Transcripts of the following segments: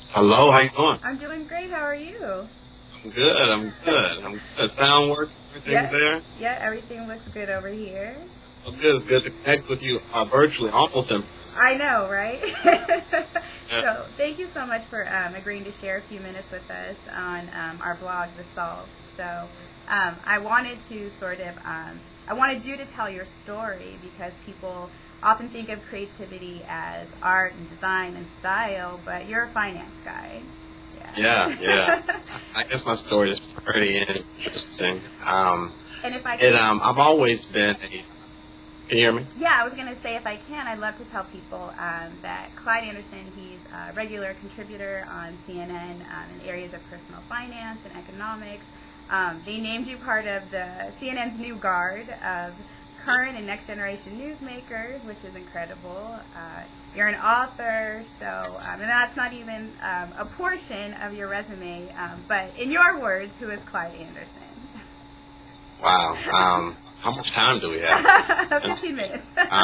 Hello, how you doing? I'm doing great. How are you? I'm good. I'm good. I'm good. Sound working? Everything's there? Yeah, everything looks good over here. It's good. It's good to connect with you virtually, almost in person. I know, right? Yeah. So thank you so much for agreeing to share a few minutes with us on our blog, The Solve. So I wanted to I wanted you to tell your story because people often think of creativity as art and design and style, but you're a finance guy. Yeah. I guess my story is pretty interesting. And if I can, I've always been a. Can you hear me? Yeah, I was going to say, if I can, I'd love to tell people that Clyde Anderson, he's a regular contributor on CNN in areas of personal finance and economics. They named you part of the CNN's new guard of current and next generation newsmakers, which is incredible. You're an author, so and that's not even a portion of your resume. But in your words, who is Clyde Anderson? Wow. How much time do we have? 15 minutes.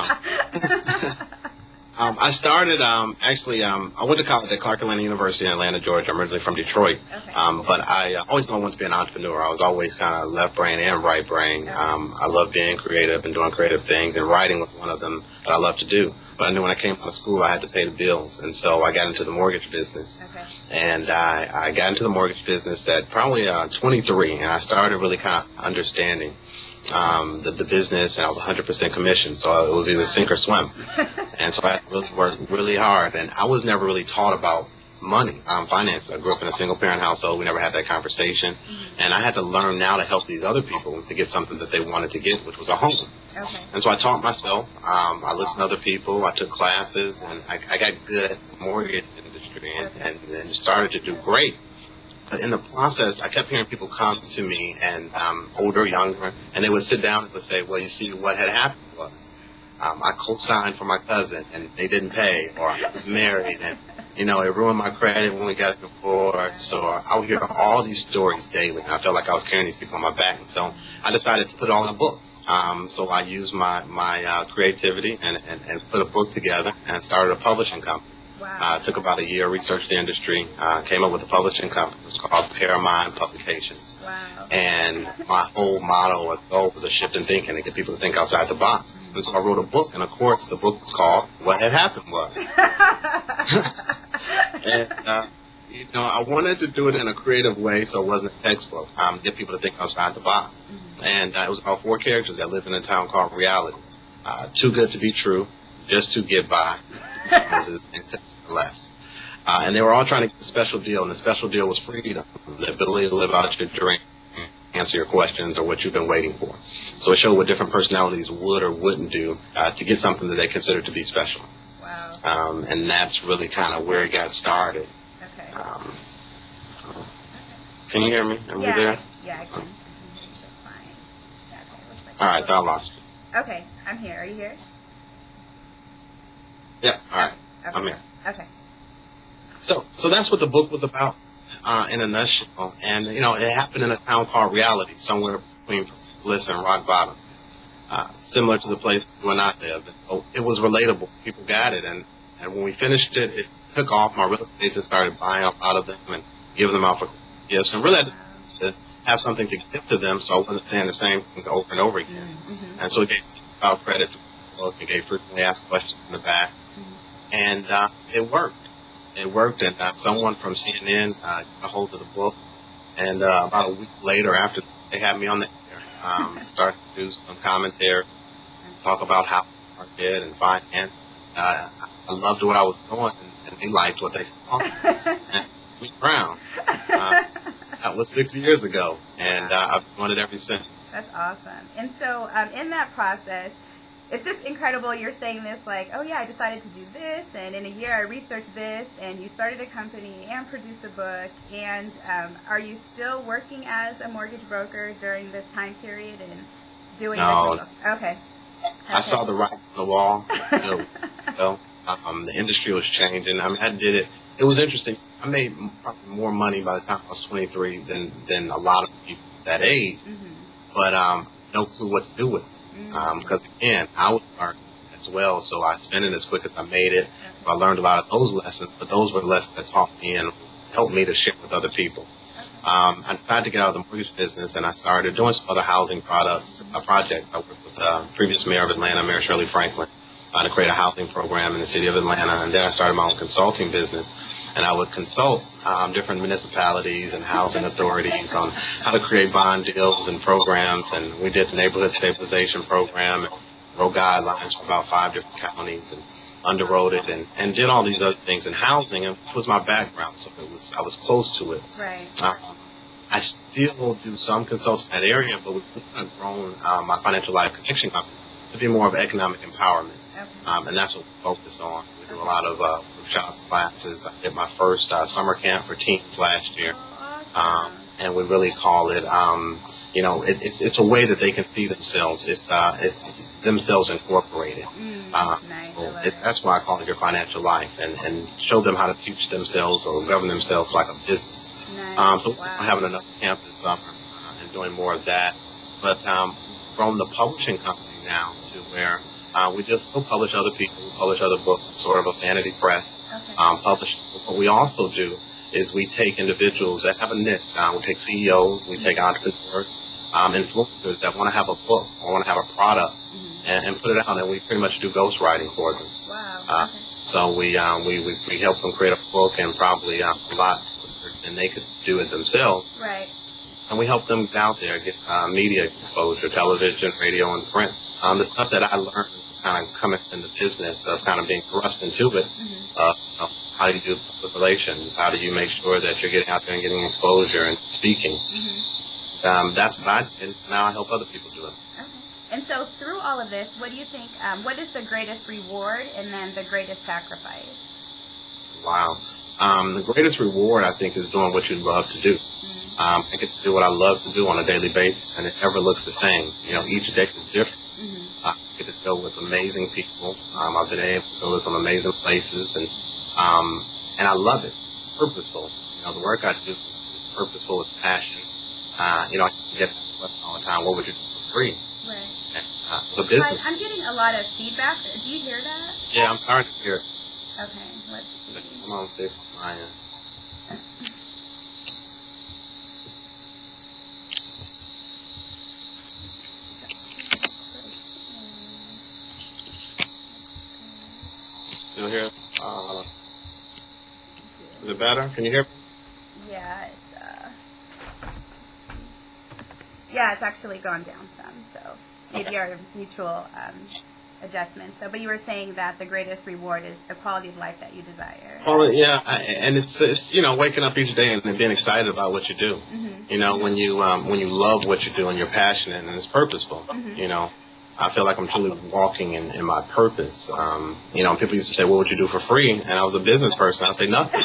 I started, I went to college at Clark Atlanta University in Atlanta, Georgia. I'm originally from Detroit. Okay. But I always wanted to be an entrepreneur. I was always kind of left brain and right brain. Okay. I love being creative and doing creative things, and writing was one of them that I love to do. But I knew when I came out of school, I had to pay the bills. And so I got into the mortgage business. Okay. And I got into the mortgage business at probably 23, and I started really kind of understanding the business, and I was 100% commission, so it was either sink or swim. And so I had to really work really hard, and I was never really taught about money, finance. I grew up in a single parent household. We never had that conversation, and I had to learn now to help these other people to get something that they wanted to get, which was a home. Okay. And so I taught myself. I listened to other people. I took classes, and I got good at the mortgage industry, and started to do great. But in the process, I kept hearing people come to me, and older, younger, and they would sit down and would say, well, you see, what had happened was I co-signed for my cousin, and they didn't pay, or I was married, and, it ruined my credit when we got a divorce. Or I would hear all these stories daily, and I felt like I was carrying these people on my back. And so I decided to put it all in a book. So I used my creativity and put a book together and started a publishing company. Wow. It took about a year, researched the industry, came up with a publishing company. It was called Paramount Publications. Wow. And my whole motto or goal was a shift in thinking to get people to think outside the box. And so I wrote a book, and of course the book was called What Had Happened Was. And, I wanted to do it in a creative way so it wasn't a textbook, get people to think outside the box. And it was about 4 characters that lived in a town called reality. Too good to be true, just to get by, and less. And they were all trying to get a special deal, and the special deal was freedom, the ability to live out your dream, answer your questions or what you've been waiting for. So it showed what different personalities would or wouldn't do to get something that they considered to be special. Wow. And that's really kind of where it got started. Okay. Can you hear me? Are we there? Yeah, I can. That's fine. Yeah, okay. Looks like All right, I lost you. Okay, I'm here. Are you here? Yeah, all right. Okay. I'm here. Okay. So that's what the book was about in a nutshell. And, it happened in a town called Reality, somewhere between Bliss and Rock Bottom, similar to the place you and I live. And so it was relatable. People got it. And when we finished it, it took off. My real estate agent started buying a lot of them and giving them out for gifts. And really, I had to have something to give to them, so I wasn't saying the same things over and over again. Mm-hmm. And so it gave out credit to the book. It gave frequently asked questions in the back. And it worked. It worked, and someone from CNN got a hold of the book, and about a week later, after they had me on the air, started to do some commentary, talk about how I did and finance. I loved what I was doing, and they liked what they saw. And me Brown. That was 6 years ago, and I've been doing it ever since. That's awesome. And so in that process, it's just incredible. You're saying this like, oh yeah, I decided to do this, and in a year I researched this, and you started a company and produced a book. And are you still working as a mortgage broker during this time period and doing No. this? Okay. I saw the writing on the wall. The industry was changing. I mean, I did it. It was interesting. I made probably more money by the time I was 23 than a lot of people that age, but no clue what to do with it. Because again, I was learning as as well. So I spent it as quick as I made it. I learned a lot of those lessons, but those were lessons that taught me and helped me to share with other people. I decided to get out of the mortgage business, and I started doing some other housing projects. I worked with previous mayor of Atlanta, Mayor Shirley Franklin, to create a housing program in the city of Atlanta. And then I started my own consulting business, and I would consult different municipalities and housing authorities on how to create bond deals and programs. And we did the neighborhood stabilization program and wrote guidelines for about 5 different counties and underwrote it and did all these other things in housing, and it was my background, so I was close to it. Right. I still do some consulting in that area, but we've kind of grown my financial life connection company to be more of economic empowerment. Okay. And that's what we focus on. We do a lot of workshops, classes. I did my first summer camp for teens last year. Awesome. And we really call it, it's a way that they can see themselves. It's themselves incorporated. Nice. That's why I call it your financial life, and show them how to teach themselves or govern themselves like a business. Nice. So we're having another camp this summer and doing more of that. But from the publishing company now to where we just still publish other people, we publish other books, sort of a vanity press. Okay. Publish. What we also do is we take individuals that have a niche. We take CEOs, we take entrepreneurs, influencers that want to have a book or want to have a product, and put it out, and we pretty much do ghostwriting for them. Wow. Okay. So we help them create a book, and probably a lot quicker than they could do it themselves. Right. And we help them get out there, get media exposure, television, radio, and print. The stuff that I learned kind of coming in the business of kind of being thrust into it. How do you do public relations? How do you make sure that you're getting out there and getting exposure and speaking? That's what I did, so now I help other people do it. Okay. And so through all of this, what do you think, what is the greatest reward and then the greatest sacrifice? Wow. The greatest reward, I think, is doing what you love to do. I get to do what I love to do on a daily basis, and it never looks the same. Each day is different. I get to go with amazing people. I've been able to go to some amazing places, and I love it. It's purposeful. The work I do is purposeful. It's passion. I get all the time. What would you do for free? Right. It's a business. I'm getting a lot of feedback. Do you hear that? Yeah, I'm starting to hear it. Okay. Let's see. Come on, see if it's my end. Still here? Is it better? Can you hear me? Yeah, it's actually gone down some, so maybe our mutual adjustments. So, but you were saying that the greatest reward is the quality of life that you desire. Well, yeah, and it's waking up each day and being excited about what you do. When you love what you do and you're passionate and it's purposeful. I feel like I'm truly walking in my purpose. People used to say, "What would you do for free?" And I was a business person. I'd say nothing.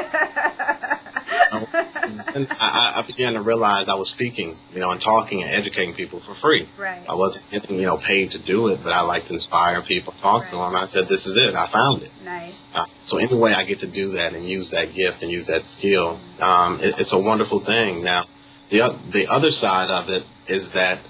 And I began to realize I was speaking, and talking and educating people for free. Right. I wasn't getting, paid to do it, but I like to inspire people, talk to them. I said, "This is it. I found it." Nice. So any way I get to do that and use that gift and use that skill, it's a wonderful thing. Now, the other side of it is that.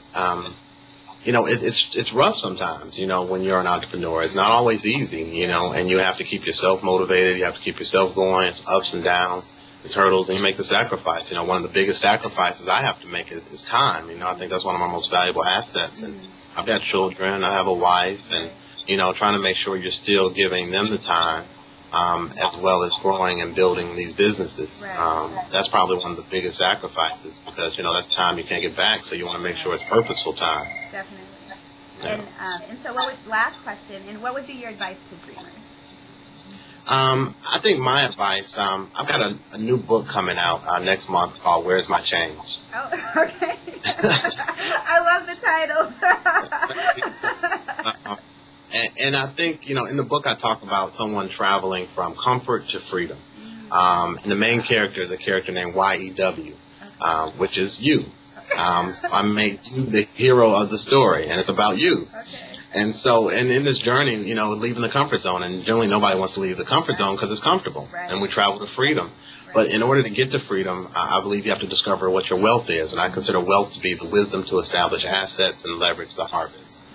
It's rough sometimes, when you're an entrepreneur. It's not always easy, and you have to keep yourself motivated. You have to keep yourself going. It's ups and downs. It's hurdles, and you make the sacrifice. One of the biggest sacrifices I have to make is time. I think that's one of my most valuable assets. And I've got children. I have a wife, and, trying to make sure you're still giving them the time, as well as growing and building these businesses. That's probably one of the biggest sacrifices because, that's time you can't get back. So you want to make sure it's purposeful time. Definitely. Yeah. And so last question, and what would be your advice to dreamers? I think my advice, I've got a new book coming out next month called Where's My Change? Oh, okay. I love the title. And I think, in the book I talk about someone traveling from comfort to freedom. And the main character is a character named Y-E-W, which is you. So I made you the hero of the story, and it's about you. Okay. And so, and in this journey, leaving the comfort zone, and generally nobody wants to leave the comfort zone because it's comfortable, and we travel to freedom. But in order to get to freedom, I believe you have to discover what your wealth is, and I consider wealth to be the wisdom to establish assets and leverage the harvest. Nice.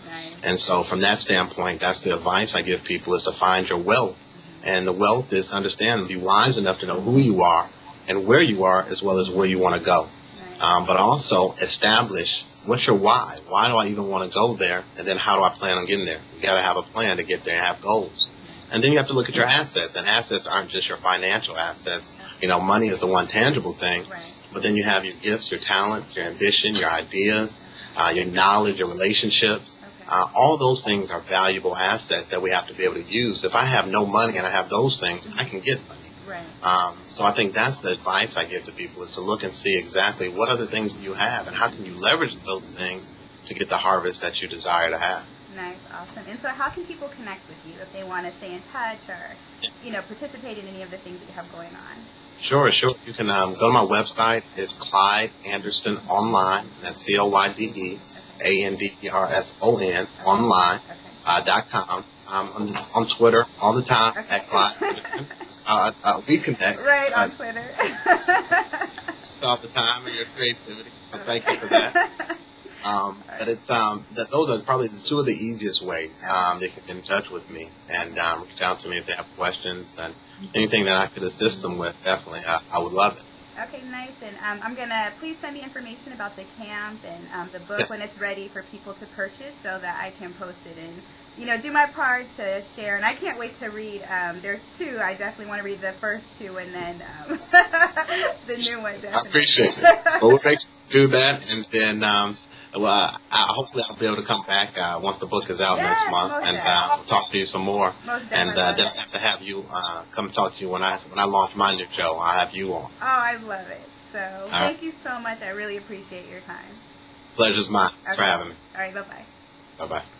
And so from that standpoint, that's the advice I give people, is to find your wealth. And the wealth is to understand and be wise enough to know who you are and where you are, as well as where you want to go. But also establish what's your why. Why do I even want to go there? And then how do I plan on getting there? You got to have a plan to get there and have goals. And then you have to look at your assets. And assets aren't just your financial assets. You know, money is the one tangible thing. But then you have your gifts, your talents, your ambition, your ideas, your knowledge, your relationships. All those things are valuable assets that we have to be able to use. If I have no money and I have those things, I can get money. So I think that's the advice I give to people, is to look and see exactly what other things do you have and how can you leverage those things to get the harvest that you desire to have. Nice, awesome. And so how can people connect with you if they want to stay in touch or, you know, participate in any of the things that you have going on? Sure. You can go to my website. It's Clyde Anderson Online. That's CLYDE ANDERSON online.com. On Twitter all the time at Clyde Anderson. We connect. Right, on Twitter. all the time in your creativity. So thank you for that. But it's those are probably the two of the easiest ways they can get in touch with me and reach out to me if they have questions and anything that I could assist them with. Definitely, I would love it. Okay, nice. And I'm gonna please send me information about the camp and the book when it's ready for people to purchase, so that I can post it and, you know, do my part to share. And I can't wait to read. There's two. I definitely want to read the first two and then the new one. Definitely. I appreciate it. Well, we'll make sure to do that, and then. Hopefully I'll be able to come back once the book is out next month, and we'll talk to you some more. And then have to have you come talk to you when I launch my new show. I'll have you on. Oh, I love it. So thank you so much. I really appreciate your time. Pleasure's mine. Thanks for having me. All right. Bye bye. Bye bye.